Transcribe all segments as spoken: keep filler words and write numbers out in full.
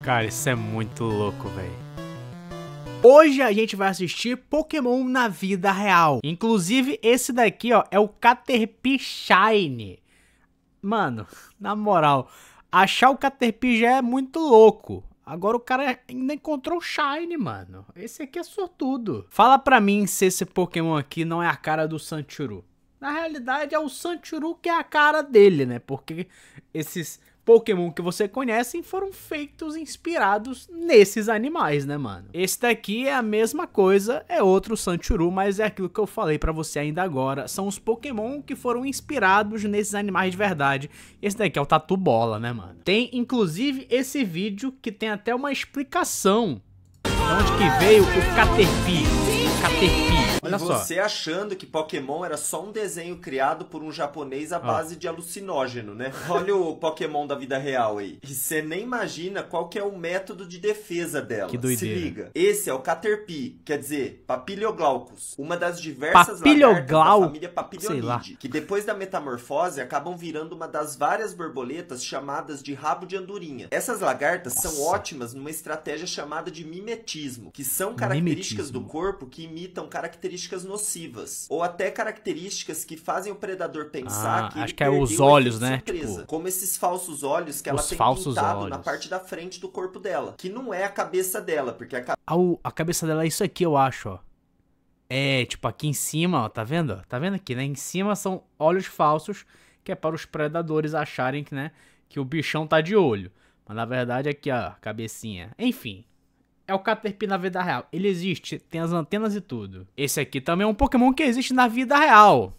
Cara, isso é muito louco, velho. Hoje a gente vai assistir Pokémon na vida real. Inclusive, esse daqui, ó, é o Caterpie Shine. Mano, na moral, achar o Caterpie já é muito louco. Agora o cara ainda encontrou o Shine, mano. Esse aqui é sortudo. Fala pra mim se esse Pokémon aqui não é a cara do Sandshrew. Na realidade é o Sandshrew que é a cara dele, né? Porque esses Pokémon que você conhece foram feitos inspirados nesses animais, né, mano? Esse daqui é a mesma coisa, é outro Sandshrew, mas é aquilo que eu falei pra você ainda agora. São os Pokémon que foram inspirados nesses animais de verdade. Esse daqui é o Tatu Bola, né, mano? Tem, inclusive, esse vídeo que tem até uma explicação de onde que veio o Caterpie. Caterpie. Olha e só. Você achando que Pokémon era só um desenho criado por um japonês à base oh. de alucinógeno, né? Olha o Pokémon da vida real aí. E você nem imagina qual que é o método de defesa dela. Que doideira. Se liga. Esse é o Caterpie, quer dizer, Papilioglaucus. Uma das diversas Papilioglau... lagartas da família Papilionidae, que depois da metamorfose acabam virando uma das várias borboletas chamadas de rabo de andorinha. Essas lagartas Nossa. são ótimas numa estratégia chamada de mimetismo, que são características mimetismo. do corpo que imitam características nocivas, ou até características que fazem o predador pensar ah, que acho ele que é os olhos, né? Surpresa, tipo, como esses falsos olhos que ela tem pintado olhos. na parte da frente do corpo dela, que não é a cabeça dela, porque a, ca... ah, a cabeça dela é isso aqui, eu acho, ó. É, tipo, aqui em cima, ó, tá vendo? Tá vendo aqui, né? Em cima são olhos falsos, que é para os predadores acharem que, né, que o bichão tá de olho. Mas na verdade aqui, ó, cabecinha. Enfim. É o Caterpie na vida real. Ele existe, tem as antenas e tudo. Esse aqui também é um Pokémon que existe na vida real.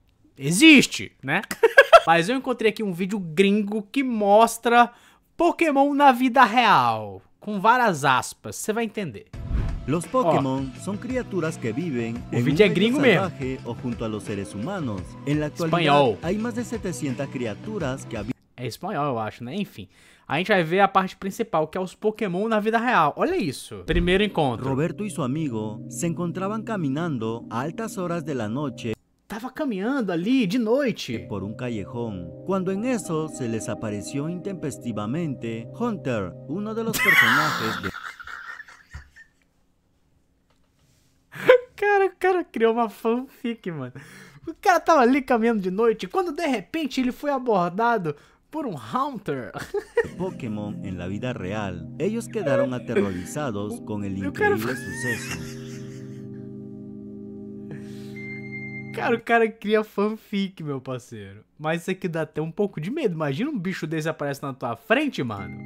Existe, né? Mas eu encontrei aqui um vídeo gringo que mostra Pokémon na vida real. Com várias aspas, você vai entender. Los Pokémon oh. son criaturas que viven o en vídeo un é gringo medio mesmo. salvaje o junto a los seres humanos. En la actualidad Espanhol. hay más de setecientas criaturas que habitan. É espanhol, eu acho, né? Enfim. A gente vai ver a parte principal, que é os Pokémon na vida real. Olha isso. Primeiro encontro. Roberto y su amigo se encontraban caminando a altas horas de la noche. Tava caminhando ali de noite. Por un callejón. Cuando en eso se les apareció intempestivamente Hunter, uno de los personajes de... Cara, o cara criou uma fanfic, mano. O cara tava ali caminhando de noite, quando de repente ele foi abordado por um Hunter. Pokémon en la vida real. Ellos quedaron aterrorizados con el increíble suceso. Cara, o cara cria fanfic, meu parceiro. Mas isso aqui dá até um pouco de medo. Imagina um bicho desse aparece na tua frente, mano.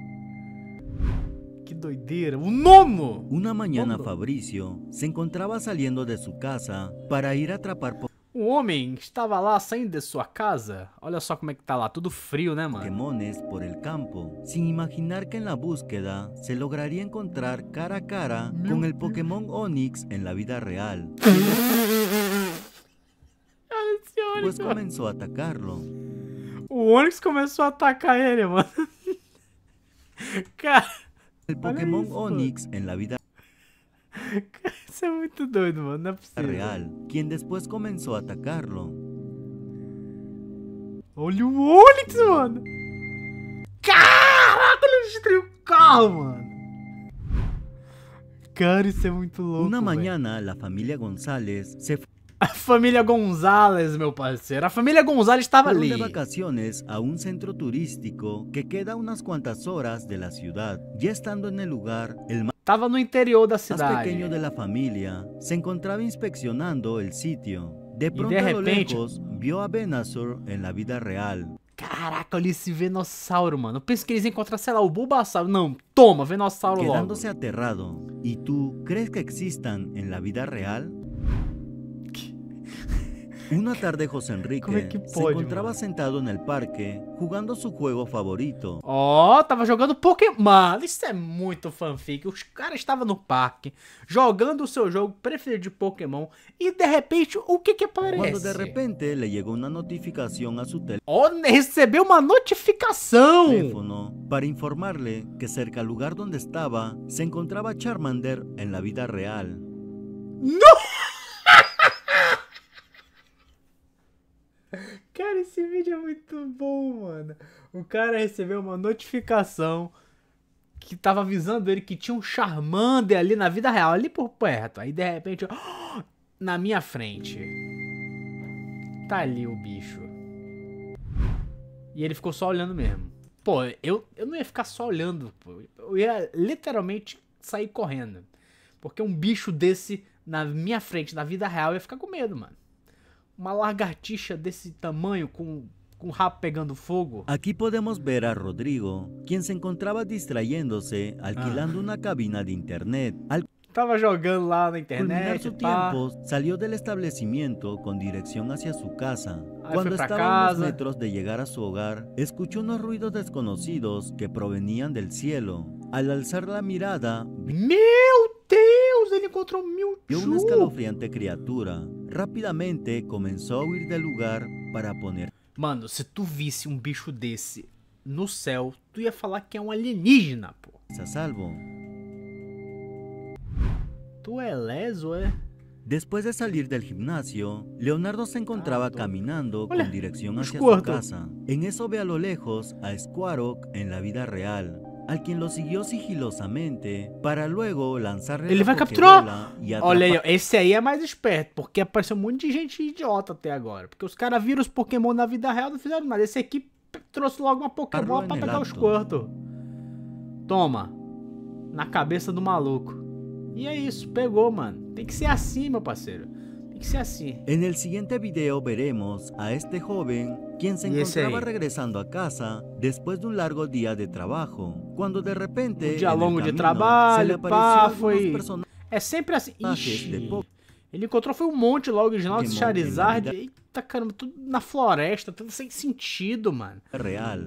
Que doideira. O nono! Una mañana Nono. Fabricio se encontraba saliendo de su casa para ir a atrapar Um homem estava lá saindo de sua casa. Olha só como é que tá lá, tudo frio, né, mano? Pokémones por el campo, sin imaginar que en la búsqueda se lograría encontrar cara a cara Meu con el Deus. Pokémon Onix en la vida real. Olha esse Onix, Pues mano. comenzó a atacarlo. O Onix começou a atacar ele, mano. Cara, El Pokémon isso, Onix en la vida isso é muito doido, mano. Não é possível. real, quien después comenzó a atacarlo. Olha o Onix, mano. Caraca, ele destruiu o carro, mano. Cara, isso é muito louco, Una véio. mañana la familia González se A família Gonzalez, meu parceiro. A família Gonzalez estava fueron ali. de vacaciones a un centro turístico que queda a unas cuantas horas de la ciudad. Ya estando en el lugar, el más Tava no interior da cidade. pequeño de la familia se encontraba inspeccionando el sitio. De pronto de a lo repente- lejos vio a Venusaur en la vida real. Caraca, olha esse Venossauro, mano. Eu penso que eles iam encontrar, sei lá, o Bulbasauro. Não, toma, Venossauro logo. Quedándose aterrado. ¿Y tú crees que existan en la vida real? Una tarde José Enrique Como é que se pode, encontraba mano? sentado en el parque jugando su juego favorito. Ó, tava jogando Pokémon. Mano, isso é muito fanfic. Os caras estavam no parque, jogando o seu jogo preferido de Pokémon. E de repente, o que que aparece? Cuando de repente le llegó una notificación a su Ó, recebeu uma notificação. teléfono para informarle que cerca al lugar donde estaba se encontraba Charmander en la vida real. Cara, esse vídeo é muito bom, mano. O cara recebeu uma notificação que tava avisando ele que tinha um Charmander ali na vida real, ali por perto. Aí de repente, oh, na minha frente, tá ali o bicho. E ele ficou só olhando mesmo. Pô, eu, eu não ia ficar só olhando, pô. Eu ia literalmente sair correndo. Porque um bicho desse na minha frente, na vida real, eu ia ficar com medo, mano. Uma lagartixa desse tamanho, com, com o rabo pegando fogo. Aquí podemos ver a Rodrigo, quien se encontraba distrayéndose alquilando ah. una cabina de internet. Al Tava jogando lá na internet. culminar su tiempo, salió del establecimiento con dirección hacia su casa. Aí Cuando foi pra estaba a unos casa. metros de llegar a su hogar, escuchó unos ruidos desconocidos que provenían del cielo. Al alzar la mirada, Meu Deus, ele encontrou Mewtwo. vio una escalofriante criatura. Rápidamente comenzó a huir del lugar para poner... Mano, se tu visse um bicho desse no céu, tu ia falar que é um alienígena, pô. a salvo. Tu é leso, é? Después de salir del gimnasio, Leonardo se encontraba Ah, caminando Hola, con dirección hacia Squirtle. su casa. En eso ve a lo lejos a Squarok en la vida real, al quien lo siguió sigilosamente para luego lanzarle Ele la vai capturar. Pokébola y Olha aí, ó, atrapar- esse aí é mais esperto, porque apareceu um monte de gente idiota até agora. Porque os caras viram os Pokémon na vida real e não fizeram nada. Esse aqui trouxe logo uma Pokébola pra pegar o Squirtle. Toma. Na cabeça do maluco. E é isso, pegou, mano. Tem que ser assim, meu parceiro. Tem que ser assim. En el siguiente video veremos a este joven, quien se Y ese encontraba ahí. regresando a casa después de un largo día de trabajo, cuando de repente Um dia en el longo de camino, se le trabalho, apareció pá, algunos foi... personajes É sempre assim. de Ixi. Pokémon Ele encontrou foi um monte logo de Ginaldo, Pokémon Charizard. em la Eita caramba, tudo na floresta, tudo sem sentido, mano. real.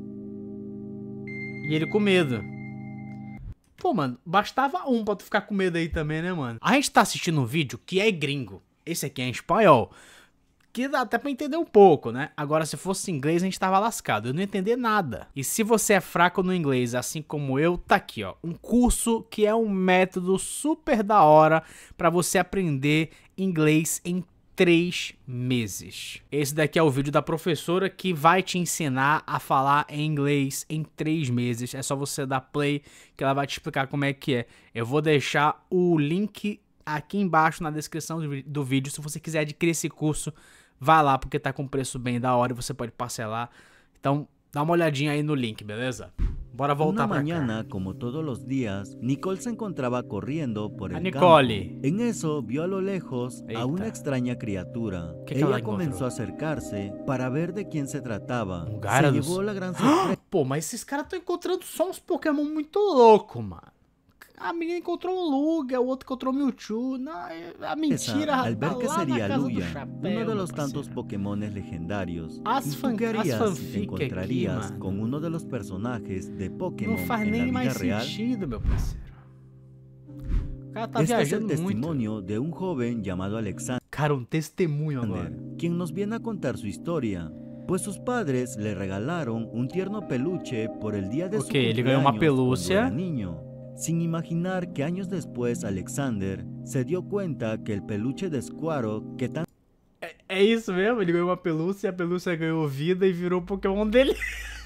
E ele com medo. Pô, mano, bastava um pra tu ficar com medo aí também, né, mano? A gente tá assistindo um vídeo que é gringo. Esse aqui é em espanhol. Que dá até pra entender um pouco, né? Agora, se fosse em inglês, a gente tava lascado. Eu não ia entender nada. E se você é fraco no inglês, assim como eu, tá aqui, ó. Um curso que é um método super da hora pra você aprender inglês em três meses. Esse daqui é o vídeo da professora que vai te ensinar a falar em inglês em três meses. É só você dar play que ela vai te explicar como é que é. Eu vou deixar o link aqui embaixo na descrição do vídeo. Se você quiser adquirir esse curso, vai lá porque tá com preço bem da hora e você pode parcelar. Então, dá uma olhadinha aí no link, beleza? Bora voltar Una pra mañana, cá. como todos los días, Nicole se encontraba corriendo por A el Nicole. campo. En eso vio a lo lejos Eita. a una extraña criatura. ¿Qué que ela Ella comenzó encontrou? a acercarse para ver de quién se trataba. Um Se Gyarados. llevó la gran sorpresa Pô, mas esses caras estão encontrando só uns Pokémon muito loucos, mano. A menina encontrou o Lugia, o outro encontrou o Mewtwo. Não, a mentira al tá ver que lá na sería casa do Luya, chapéu, uno de meu los tantos parceiro. Pokémones legendarios. As ¿Y tú fan- qué as harías si fanfic te aqui, encontrarías mano. con uno de los personajes de Pokémon Não faz en la nem vida mais real? sentido, meu parceiro. O cara tá Este es el viajando muito. testimonio de un joven llamado Alexander, Cara, um testemunho agora. quien nos viene a contar su historia. Pues sus padres le regalaron un tierno peluche por el día de su Ok, ele ganhou uma cumpleaños pelúcia. cuando era niño, sin imaginar que años después Alexander se dio cuenta que el peluche de Squarok que tanto É, é isso mesmo, ele ganhou uma pelúcia, a pelúcia ganhou vida e virou o Pokémon dele.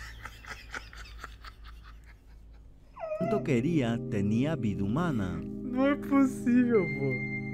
quería tenía vida humana. Não é possível, pô.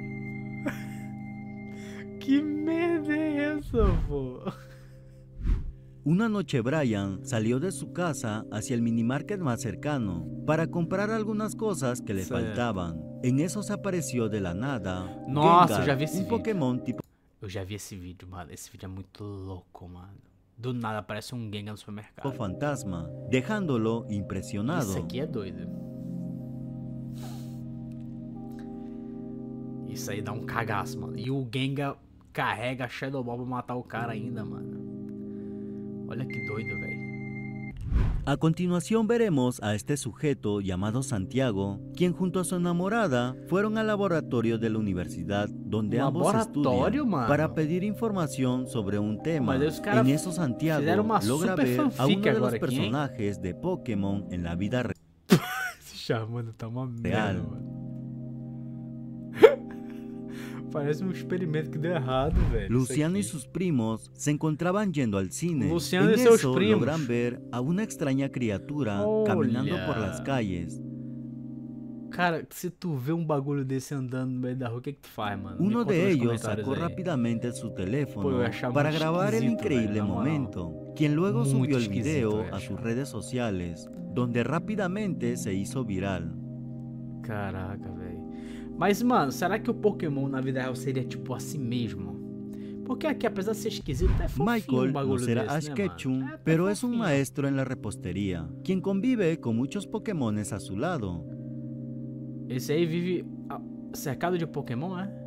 Que merda é essa, pô? Una noche Brian salió de su casa hacia el minimarket más cercano para comprar algunas cosas que le Sí. faltaban. En eso se apareció de la nada Nossa, Gengar, eu já vi esse un vídeo. Pokémon tipo Eu já vi esse vídeo, mano. Esse vídeo é muito louco, mano. Do nada aparece um Gengar no supermercado. fantasma, dejándolo impresionado. Isso aqui é doido. Isso aí dá um cagaço, mano. E o Gengar carrega a Shadow Ball pra matar o cara ainda, mano. Olha que doido, velho. A continuación veremos a este sujeto llamado Santiago, quien junto a su enamorada fueron al laboratorio de la universidad donde ambos Laboratório, estudian mano? para pedir información sobre un tema. Mas aí os caras En eso Santiago fizeram uma logra super ver a fanfic uno de los agora aqui, hein? personajes de Pokémon en la vida real. Esse Charmander tá uma Real. merda, mano. parece um experimento que deu errado, velho. Luciano y sus primos se encontraban yendo al cine. Luciano en y sus eso primos. logran ver a una extraña criatura Olha. caminando por las calles. Cara, se tu vê um bagulho desse andando no meio da rua, o que que tu faz, mano? Me Uno conta de nos ellos comentários sacó aí. rápidamente su Pô, teléfono eu achava para muito grabar el esquisito, increíble velho, na moral. momento, quien luego Muito subió el esquisito, video eu a sus achava. redes sociales, donde rápidamente se hizo viral. Caraca, velho. Mas, mano, será que o Pokémon na vida real seria tipo assim mesmo? Porque aqui, apesar de ser esquisito, é fofinho um Michael no bagulho será desse, Ash né, Ketchum, mano? É, tá pero es un fofinho. maestro en la repostería, quien convive con muchos Pokémones a su lado. Esse aí vive ah, cercado de Pokémon, é?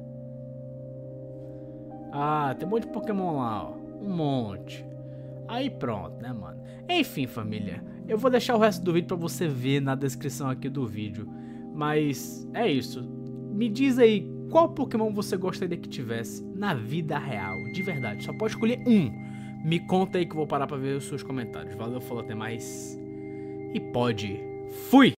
Ah, tem um monte de Pokémon lá, ó. Um monte. Aí pronto, né, mano? Enfim, família. Eu vou deixar o resto do vídeo pra você ver na descrição aqui do vídeo. Mas é isso. Me diz aí qual Pokémon você gostaria que tivesse na vida real. De verdade, só pode escolher um. Me conta aí que eu vou parar pra ver os seus comentários. Valeu, falou, até mais. E pode. Fui!